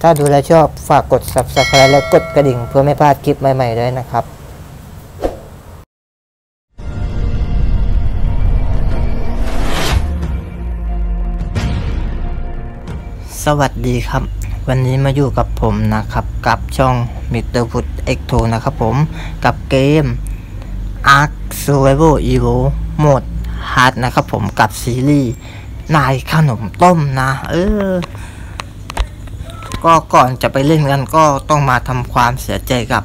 ถ้าดูแลชอบฝากกด Subscribe และกดกระดิ่งเพื่อไม่พลาดคลิปใหม่ๆด้วยนะครับสวัสดีครับวันนี้มาอยู่กับผมนะครับกับช่อง Mr. Food X2 นะครับผมกับเกม Ark Survival Evo โหมด Hard นะครับผมกับซีรีส์นายขนมต้มนะก็ก่อนจะไปเล่นกันก็ต้องมาทำความเสียใจกับ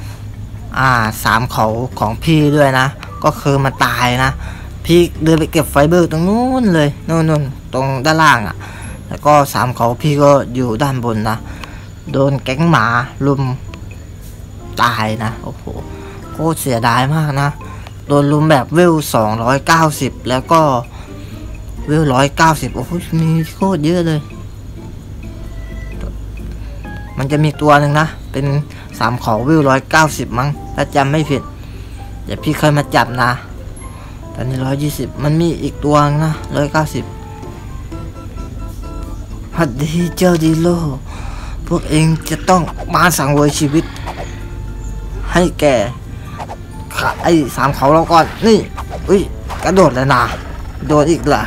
3เขาของพี่ด้วยนะก็คือมันตายนะพี่เดินไปเก็บไฟเบอร์ตรงนู้นเลยนู่นตรงด้านล่างแล้วก็3เขาพี่ก็อยู่ด้านบนนะโดนแก๊งหมาลุมตายนะโอ้โหโคตรเสียดายมากนะโดนลุมแบบเวล290แล้วก็เวล190โอ้โหมีโคตรเยอะเลยมันจะมีตัวหนึ่งนะเป็น3เขาวิว190มั้งถ้าจำไม่ผิดเดี๋ยวพี่เคยมาจับนะตอนนี้120มันมีอีกตัวนะ190ฮัดดีเจ้าดีโลพวกเองจะต้องมาสังเวยชีวิตให้แก่ไอ้3เขาเราก่อนนี่อุ้ยกระโดดเลยนะโดดอีกล่ะ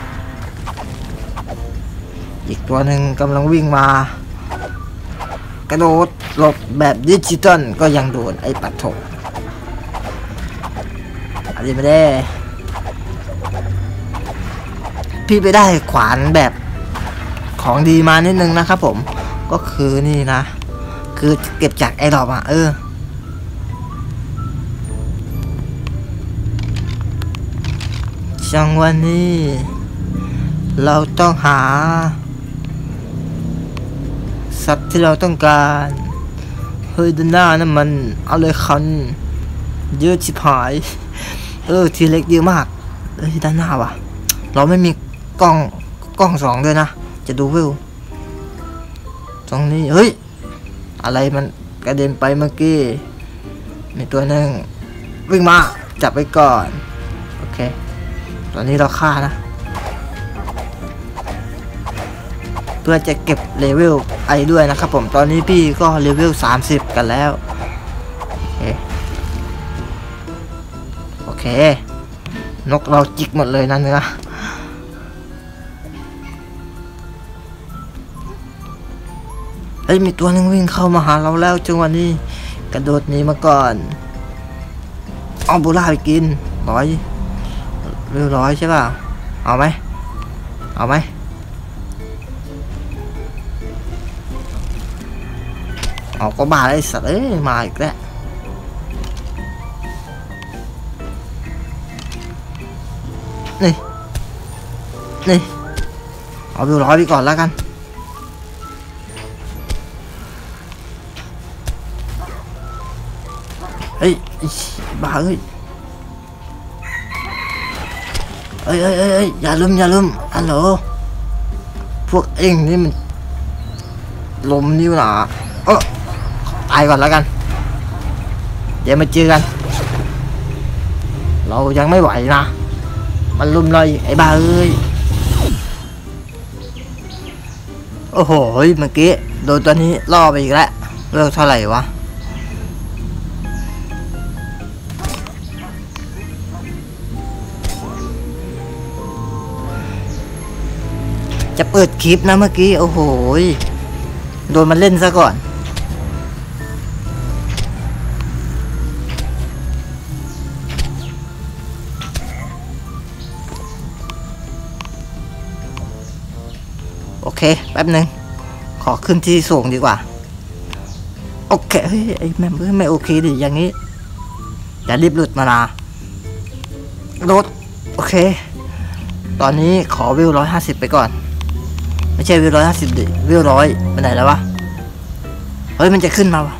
อีกตัวหนึ่งกำลังวิ่งมากระโดดหลบแบบดิจิตอลก็ยังโดนไอ้ปัดโถอะไรไม่ได้พี่ไปได้ขวานแบบของดีมานิดนึงนะครับผมก็คือนี่นะคือเก็บจากไอ้ดอกจังวันนี้เราต้องหาสัตว์ที่เราต้องการเฮ้ยด้านหน้านั่นมันอะไรคันเยอะชิบหายทีเล็กเยอะมากด้านหน้าวะเราไม่มีกล้อง2ด้วยนะจะดูวิวตรงนี้เฮ้ยอะไรมันกระเด็นไปเมื่อกี้มีตัวหนึ่งวิ่งมาจับไปก่อนโอเคตอนนี้เราฆ่านะเพื่อจะเก็บเลเวลไอด้วยนะครับผมตอนนี้พี่ก็เลเวล30กันแล้วโอเคนกเราจิกหมดเลยนะเนื้อเฮ้ยมีตัวนึงวิ่งเข้ามาหาเราแล้วจังหวะนี้กระโดดหนีมาก่อนเอาโบราไปกินเวล100ใช่ป่ะเอาไหมก็บ้าไอ้สัตว์มาอีกแล้วนี่เอาวิว100ไปก่อนแล้วกันเฮ้ยบ้าเอ้ยอย่าลืมฮัลโหลพวกเอ็งนี่มันลมนิ้วหนาตายก่อนแล้วกันเดี๋ยวมาเจอกันเรายังไม่ไหวนะมันลุมเลยไอ้บ้าเอ้ยโอ้โหเมื่อกี้โดนตัวนี้ล่อไปอีกแล้วเลิกเท่าไหร่วะจะเปิดคลิปนะเมื่อกี้โอ้โหโดนมันเล่นซะก่อนโอเคแป๊บนึงขอขึ้นที่สูงดีกว่าโอเคเฮ้ยไอ้แม่ไม่โอเคดิอย่างนี้อย่ารีบหลุดมานะรถโอเคตอนนี้ขอวิว150ไปก่อนไม่ใช่วิว150ดิวิว100ไปไหนแล้ววะเฮ้ยมันจะขึ้นมาวะ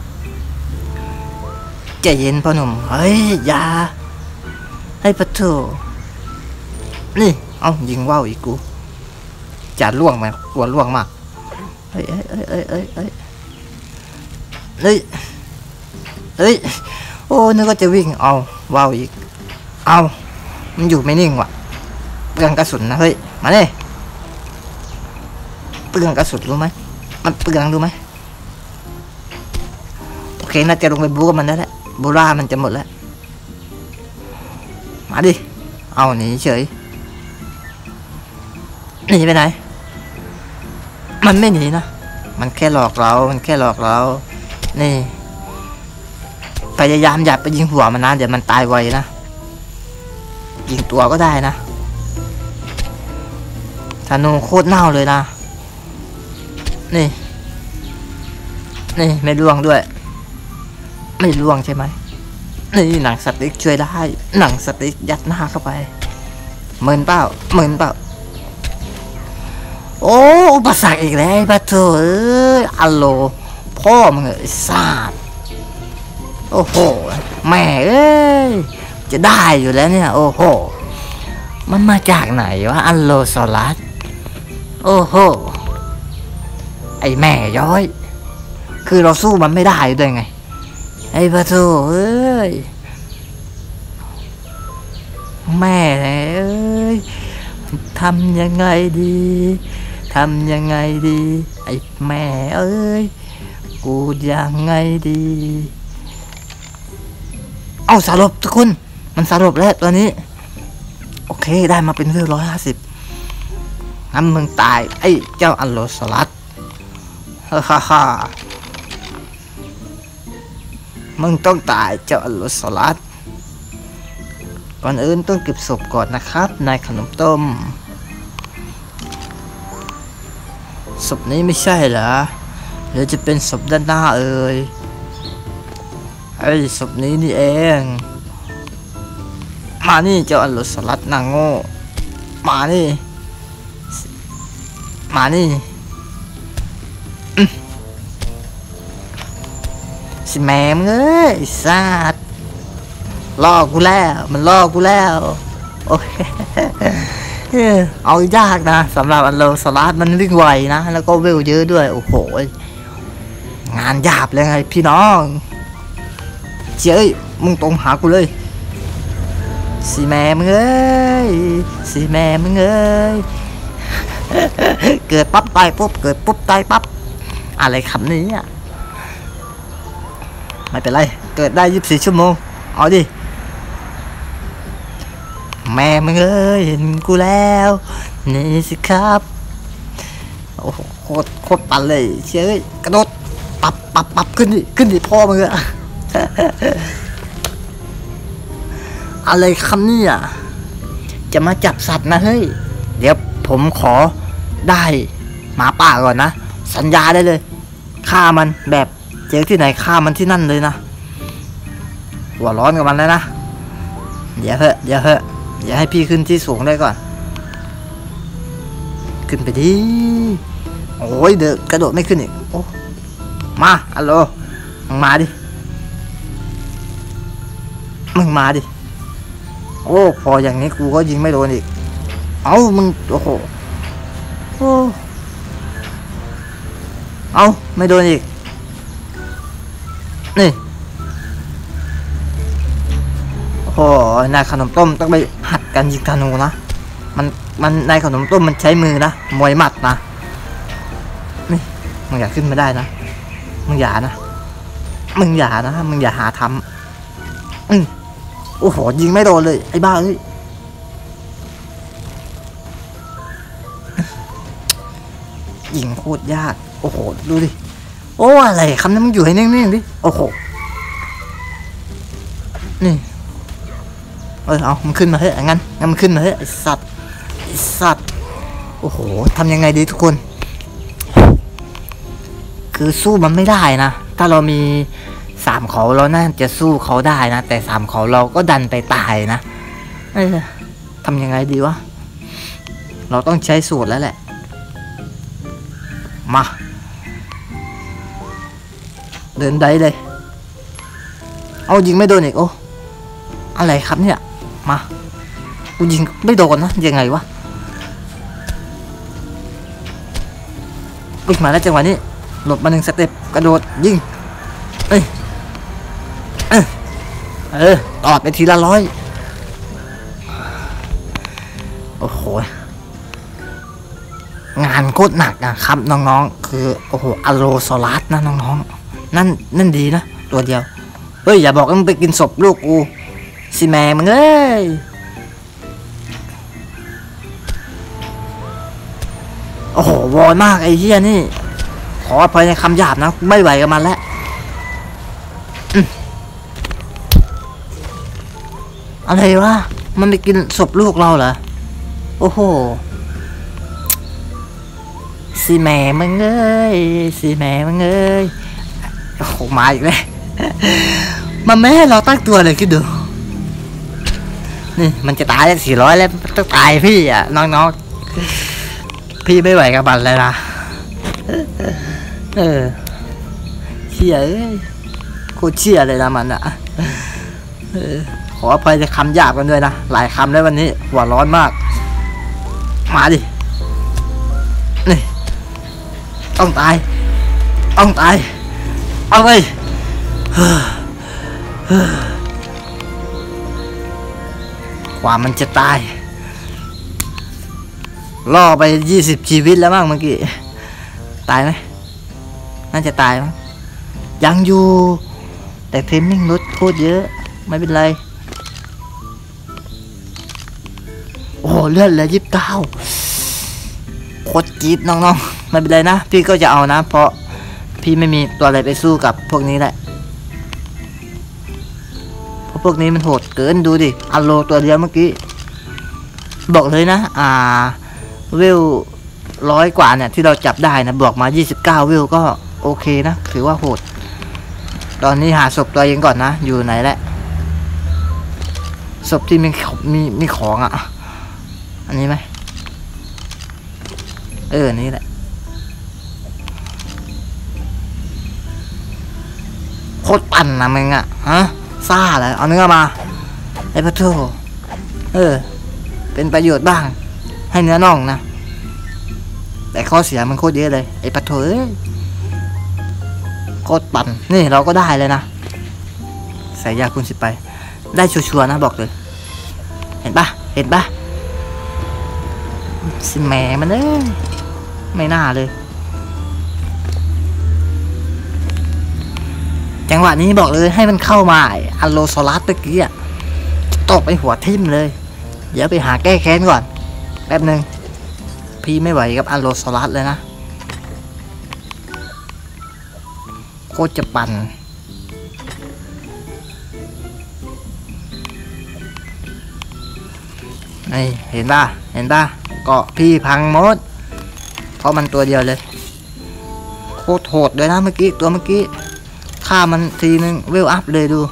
ใจเย็นพ่อหนุ่มเฮ้ยอย่าให้ปะโถนี่เอายิงว่าวอีกกูจะล่วงไหมกลัวล่วงมากเฮ้ยโอ้นึกว่าจะวิ่งเอาว้าวอีกเอามันอยู่ไม่นิ่งว่ะเปลืองกระสุนนะเฮ้ยมาเลยเปลืองกระสุนรู้ไหมมันเปลืองดูไหมโอเคน่าจะลงไปบู๊กับมันได้แล้วโบรามันจะหมดแล้วมาดิเอาหนีเฉยหนีไปไหนมันไม่หนีนะมันแค่หลอกเรานี่พยายามอย่าไปยิงหัวมันนะเดี๋ยวมันตายไวนะยิงตัวก็ได้นะธนูโคตรเน่าเลยนะนี่ไม่ร่วงด้วยไม่ร่วงใช่ไหมนี่หนังสติ๊กช่วยได้หนังสติ๊กยัดหน้าเข้าไปเหมือนเปล่าโอ้อุปสรรคอีกแล้วปะโถอัลโหลพ่อมึงไอ้ซาดโอ้โหแม่เอ้ยจะได้อยู่แล้วเนี่ยโอ้โหมันมาจากไหนวะอัลโลซอลัสโอ้โหไอแม่ย้อยคือเราสู้มันไม่ได้ด้วยไงไอ้ปะโถเอ้ยแม่เอ้ยทำยังไงดีไอ้แม่เอ้ยกูยังไงดีเอาสรุปทุกคนมันสรุปแล้วตัวนี้โอเคได้มาเป็นเวล150งั้นมึงตายไอ้เจ้าอัลโลสลัดฮ่ามึงต้องตายเจ้าอัลโลสลัดก่อนอื่นต้องเก็บศพก่อนนะครับนายขนมต้มศพนี้ไม่ใช่เหรอหรือจะเป็นศพด้านหน้าเอ่ยไอ้ศพนี้นี่เองมานี่เจ้าอัลโลสลัดนางโง่มานี่สิแม่มึงเอ้ยซาดล่อกูแล้วมันล่อกูแล้วโอเคเอายากนะสำหรับอัลโลสลัดมันวิ่งไวนะแล้วก็เวลเยอะด้วยโอ้โหงานหยาบเลยไงพี่น้องเจ้ยมึงตรงหากูเลยสิแม่มึงเอ้ยเกิดปั๊บตายปุ๊บเกิดปุ๊บตายปั๊บอะไรคำนี้อ่ะไม่เป็นไรเกิดได้24 ชั่วโมงเอาดิแม่มึงเอ้ยเห็นกูแล้วนี่สิครับโอ้โหโคตรปั่นเลยเชื่อกระโดดปับขึ้นดิพ่อมึงอะ อะไรคำนี้อ่ะจะมาจับสัตว์นะเฮ้ยเดี๋ยวผมขอได้หมาป่าก่อนนะสัญญาได้เลยฆ่ามันแบบเจอที่ไหนฆ่ามันที่นั่นเลยนะหัวร้อนกับมันแล้วนะเดี๋ยวเหอะอย่าให้พี่ขึ้นที่สูงได้ก่อนขึ้นไปดิโอ้ยเดี๋ยวกระโดดไม่ขึ้นอีกโอ้มาอัลโหลมึงมาดิโอ้พออย่างนี้กูก็ยิงไม่โดนอีกเอามึงโอ้โหเอาไม่โดนอีกนี่โอ้นายขนมต้มต้องไปหัดกันยิงธนูนะมันนายขนมต้มมันใช้มือนะมวยหมัดนะนี่มึงอย่าขึ้นมาได้นะมึงอย่าหาทำโอ้โหยิงไม่โดนเลยไอ้บ้าเอ้ยยิงโคตรยากโอ้โหดูดิโอ้อะไรคำนั้นมึงอยู่ให้นิ่งๆดิโอ้โหนี่เอามันขึ้นมาเฮ้ยงั้นมันขึ้นมาเฮ้ยไอ้สัตว์โอ้โหทำยังไงดีทุกคนคือสู้มันไม่ได้นะถ้าเรามี3 เขาเราน่าจะสู้เขาได้นะแต่3 เขาเราก็ดันไปตายนะทำยังไงดีวะเราต้องใช้สูตรแล้วแหละมาเดินได้เลยเอายิงไม่โดนอีกโอ้อะไรครับเนี่ยมากูยิงไม่โดนนะยังไงวะวิ่งมาแล้วจังหวะนี้หลบมา1 สเต็ปกระโดดยิงตอดไปทีละ100โอ้โหงานโคตรหนักนะครับน้องๆคือโอ้โหอโลซอรัสนะน้องๆนั่นดีนะตัวเดียวเฮ้ยอย่าบอกว่ามึงไปกินศพลูกกูสิแม่มึงเอ้ยโอ้โหวอนมากไอ้เหี้ยนี่ขออภัยในคำหยาบนะไม่ไหวกับมันแล้วอะไรวะมันไปกินศพลูกเราเหรอโอ้โหสิแม่มึงเอ้ยสิแม่มึงเอ้ยโอ้โหมาอีกเลยมันไม่ให้เราตั้งตัวเลยคิดดูนี่มันจะตายแล้ว400แล้วต้องตายพี่อ่ะน้องๆพี่ไม่ไหวกับมันเลยนะเชี่ยเอ้ยโคตรเชี่ยเลยนะมันอ่ะขออภัยในคำหยาบกันด้วยนะหลายคำแล้ววันนี้หัวร้อนมากมาดินี่ต้องตายเอาเลยกว่ามันจะตายล่อไป20ชีวิตแล้วมั้งเมื่อกี้ตายไหมน่าจะตายมั้งยังอยู่แต่เทมมิ่งลดโคตรเยอะไม่เป็นไรโอ้เลือดเหลือ29โคตรจี๊ดน้องๆไม่เป็นไรนะพี่ก็จะเอานะเพราะพี่ไม่มีตัวอะไรไปสู้กับพวกนี้แหละเพราะพวกนี้มันโหดเกินดูดิอัลโลตัวเดียวเมื่อกี้บอกเลยนะเวล100 กว่าเนี่ยที่เราจับได้นะบวกมา29เวลก็โอเคนะถือว่าโหดตอนนี้หาศพตัวเองก่อนนะอยู่ไหนแหละศพที่มีของอันนี้ไหมนี่แหละโคตรปั่นนะมึงฮะซ่าเลยเอาเนื้อมาไอ้พะโถเป็นประโยชน์บ้างให้เนื้อน่องนะแต่ข้อเสียมันโคตรเยอะเลยไอ้ปะโถโคตรปั่นนี่เราก็ได้เลยนะใส่ยาคุณ10ไปได้ชัวร์ๆนะบอกเลยเห็นปะสิแม่มันไม่น่าเลยจังหวะนี้บอกเลยให้มันเข้ามาอัลโลซอรัสตะกี้ตบไปหัวทิ่มเลยเดี๋ยวไปหาแก้แค้นก่อนแป๊บนึงพี่ไม่ไหวกับอัลโลซอรัสเลยนะโคตรจะปั่นนี่เห็นป่ะเกาะพี่พังหมดเพราะมันตัวเดียวเลยโคตรโหดเลยนะเมื่อกี้ฆ่ามันทีนึงเวลอัพเลยดู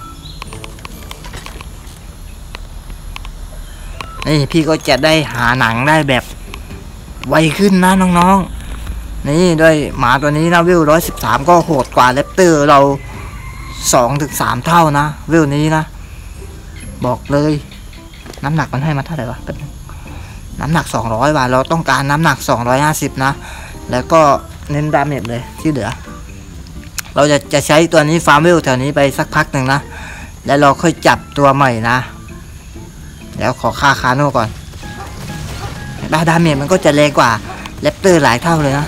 นี่พี่ก็จะได้หาหนังได้แบบไวขึ้นนะน้องๆนี่ด้วยหมาตัวนี้นะเวล113ก็โหดกว่าแรปเตอร์เรา 2-3 เท่านะเวลนี้นะบอกเลยน้ำหนักมันให้มาเท่าไหร่วะน้ำหนัก200 บาทเราต้องการน้ำหนัก250นะแล้วก็เน้นดาเมจเลยที่เหลือเราจะใช้ตัวนี้ฟาร์มเวลแถวนี้ไปสักพักหนึ่งนะแล้วเราค่อยจับตัวใหม่นะเดี๋ยวขอฆ่าคาโน่ก่อนดาเมจมันก็จะแรงกว่าแรปเตอร์หลายเท่าเลยนะ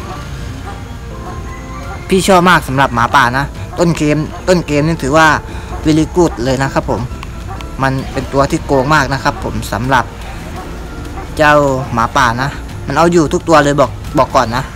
พี่ชอบมากสำหรับหมาป่านะต้นเกมนี่ถือว่าวิลลี่กูดเลยนะครับผมมันเป็นตัวที่โกงมากนะครับผมสำหรับเจ้าหมาป่านะมันเอาอยู่ทุกตัวเลยบอกก่อนนะ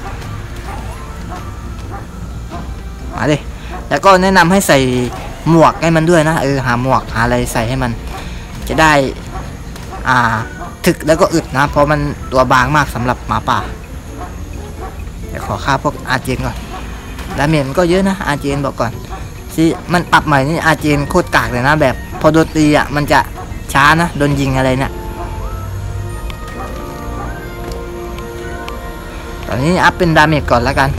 มาดิแล้วก็แนะนำให้ใส่หมวกให้มันด้วยนะหาหมวกหาอะไรใส่ให้มันจะได้ถึกแล้วก็อึดนะเพราะมันตัวบางมากสำหรับหมาป่าเดี๋ยวขอฆ่าพวกอาเจนก่อนดาเมจมันก็เยอะนะอาเจนบอกก่อนสิมันปรับใหม่นี่อาเจนโคตรกากเลยนะแบบพอโดนตีมันจะช้านะโดนยิงอะไรเนี่ยตอนนี้อัพเป็นดาเมจก่อนแล้วกัน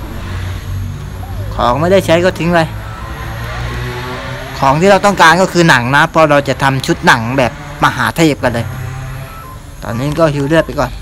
ของไม่ได้ใช้ก็ทิ้งไปของที่เราต้องการก็คือหนังนะเพราะเราจะทำชุดหนังแบบมหาเทพกันเลยตอนนี้ก็ฮิวเลือดไปก่อน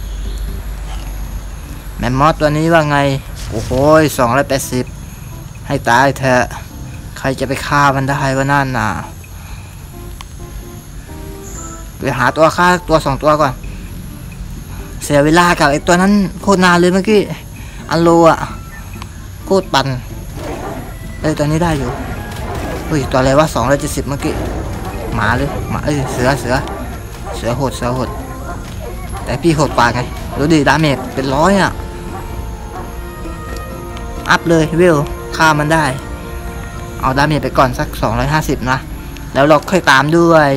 แมมมอสตัวนี้ว่าไงโอ้โห280ให้ตายเถอะใครจะไปฆ่ามันได้วะนั่นน่ะไปหาตัวฆ่าตัว2 ตัวก่อนเสียเวลากับไอ้ตัวนั้นโคตรนานเลยเมื่อกี้อันโลอะโคตรปั่นตัวนี้ได้อยู่เฮ้ยตัวอะไรวะ270เมื่อกี้หมาเลยหมาเสือโหดแต่พี่โหดกว่าไงดูดิดาเมจเป็นร้อยอะอัพเลยวิวฆ่ามันได้เอาดาเมจไปก่อนสัก250นะแล้วเราค่อยตามด้วย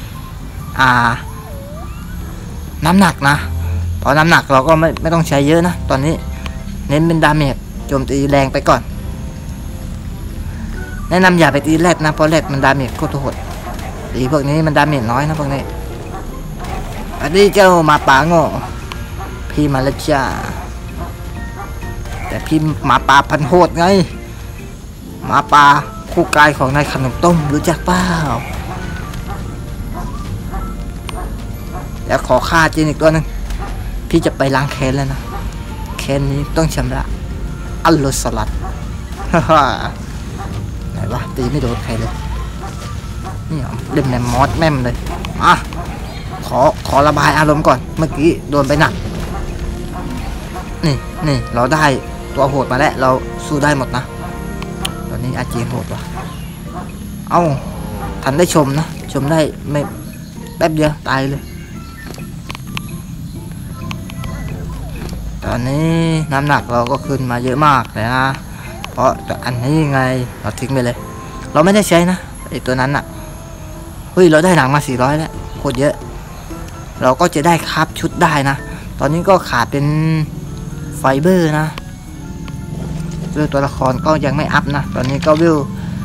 น้ำหนักนะเพราะน้ำหนักเราก็ไม่ต้องใช้เยอะนะตอนนี้เน้นเป็นดาเมจโจมตีแรงไปก่อนแนะนำอย่าไปตีแรดนะเพราะแรดมันดาเมจโคตรโหดตีพวกนี้มันดาเมจน้อยนะพวกนี้อันนี้เจ้ามาป่าโง่พี่มาแล้วจ้าแต่พี่หมาป่าพันโหดไงหมาป่าคู่กายของนายขนมต้มรู้จักเปล่าแล้วขอฆ่าจีนอีกตัวหนึ่งพี่จะไปล้างแค้นแล้วนะแค้นนี้ต้องชำระอัลโลสลัดไหนวะตีไม่โดนใครเลยนี่เล่นแมมมอสแม่มเลยขอระบายอารมณ์ก่อนเมื่อกี้โดนไปหนักนี่เราได้ตัวโหดมาแล้วเราสู้ได้หมดนะตอนนี้อาจีนโหดว่ะทันได้ชมนะชมได้ไม่แป๊บเดียวตายเลยตอนนี้น้ำหนักเราก็ขึ้นมาเยอะมากเลยนะเพราะอันนี้ยังไงเราทิ้งไปเลยเราไม่ได้ใช้นะไอตัวนั้นอ่ะเฮ้ยเราได้หนังมา400แล้วโคตรเยอะเราก็จะได้คราฟชุดได้นะตอนนี้ก็ขาดเป็นไฟเบอร์นะวิวตัวละครก็ยังไม่อัพนะตอนนี้ก็วิว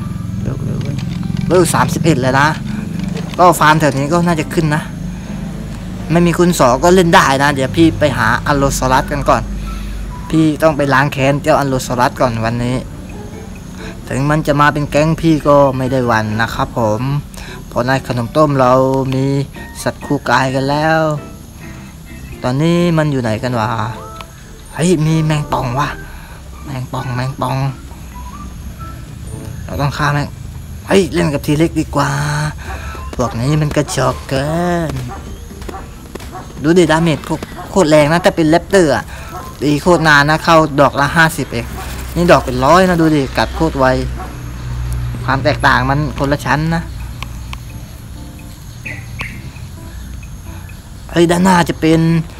31เลยนะก็ฟาร์มแถวนี้ก็น่าจะขึ้นนะไม่มีคุณ2ก็เล่นได้นะเดี๋ยวพี่ไปหาอัลโลซอรัสกันก่อนพี่ต้องไปล้างแค้นเจ้าอัลโลซอรัสก่อนวันนี้ถึงมันจะมาเป็นแก๊งพี่ก็ไม่ได้วันนะครับผมเพราะในขนมต้มเรามีสัตว์คู่กายกันแล้วตอนนี้มันอยู่ไหนกันวะเฮ้ยมีแมงป่องวะแมงป่องเราต้องฆ่าแมงเฮ้ยเล่นกับทีเล็กดีกว่าพวกนี้มันกระจอกเกินดูดิดาเมจโคตรแรงนะแต่เป็นแรปเตอร์อ่ะตีโคตรนานนะเข้าดอกละ50เองนี่ดอกเป็น100นะดูดิกัดโคตรไวความแตกต่างมันคนละชั้นนะเฮ้ยด้านหน้าจะเป็น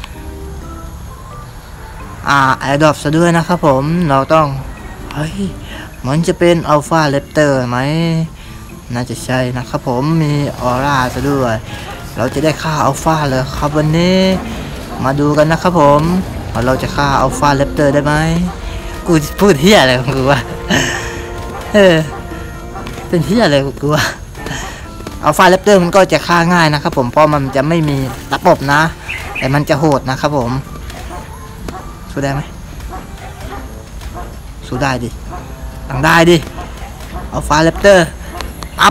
แอร์ดรอปซะด้วยนะครับผมเราต้องเฮ้ยมันจะเป็นอัลฟาแรปเตอร์ไหมน่าจะใช่นะครับผมมีออร่าซะด้วยเราจะได้ฆ่าอัลฟาเลยครับวันนี้มาดูกันนะครับผมว่าเราจะฆ่าอัลฟาแรปเตอร์ได้ไหมกูพูดเหี้ยอะไรของกูวะเป็นเหี้ยอะไรของกูวะอัลฟาแรปเตอร์มันก็จะฆ่าง่ายนะครับผมเพราะมันจะไม่มีตะปบนะแต่มันจะโหดนะครับผมสู้ได้ไหมสู้ได้ดิตั้งได้ดิอัลฟาแรปเตอร์อัพ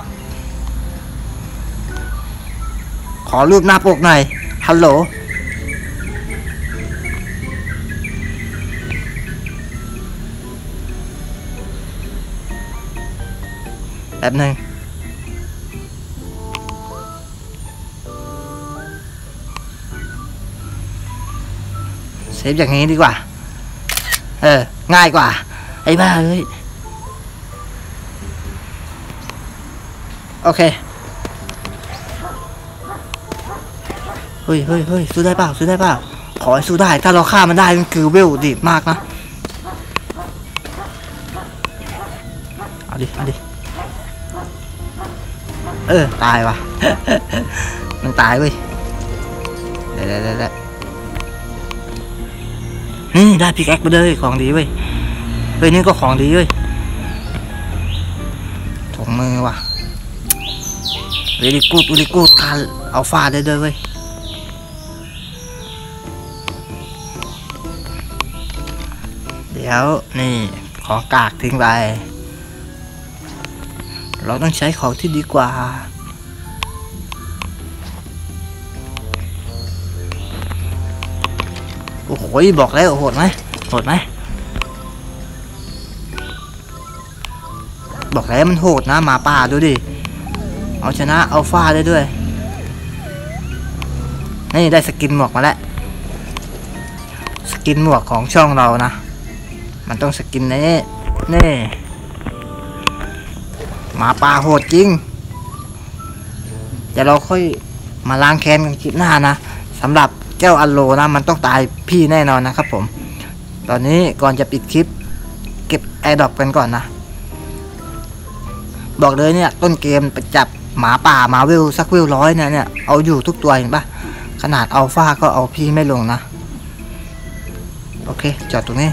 ขอรูปหน้าปกหน่อยฮัลโหลแบบหนึ่งเซฟอย่างนี้ดีกว่าง่ายกว่าไอ้บ้าเอ้ยโอเคเฮ้ยสู้ได้เปล่าขอให้สู้ได้ถ้าเราฆ่ามันได้มันคือเวลดีมากนะเอาดิตายว่ะ มันตายเว้ยได้นี่ได้พิกแอคไปเลยของดีเว้ยนี่ก็ของดีเว้ยถุงมือว่ะเวลิกูดการเอาฟาได้ด้วยเว้ยเดี๋ยวนี่ของกากทิ้งไปเราต้องใช้ของที่ดีกว่าโอ้โหบอกแล้วโหดไหมบอกแล้วมันโหดนะหมาป่าดูดิเอาชนะอัลฟาได้ด้วยนี่ได้สกินหมวกมาแล้วกินหมวกของช่องเรานะมันต้องสกินนี้นี่หมาป่าโหดจริงเดี๋ยวเราค่อยมาล้างแค้นกันคลิปหน้านะสำหรับเจ้าอัลโลนะมันต้องตายพี่แน่นอนนะครับผมตอนนี้ก่อนจะปิดคลิปเก็บแอร์ดรอปกันก่อนนะบอกเลยเนี่ยต้นเกมไปจับหมาป่ามาวิวสักวิว100เนี่ยเอาอยู่ทุกตัวเห็นปะขนาดอัลฟาก็เอาพี่ไม่ลงนะโอเคจอดตรงนี้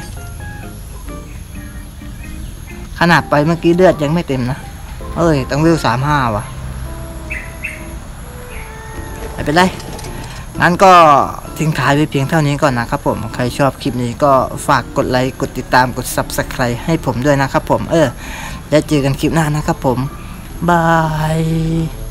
ขนาดไปเมื่อกี้เลือดยังไม่เต็มนะต้องวิว35ว่ะไม่เป็นไรงั้นก็ทิ้งท้ายไว้เพียงเท่านี้ก่อนนะครับผมใครชอบคลิปนี้ก็ฝากกดไลค์กดติดตามกด Subscribe ให้ผมด้วยนะครับผมแล้วเจอกันคลิปหน้านะครับผมบาย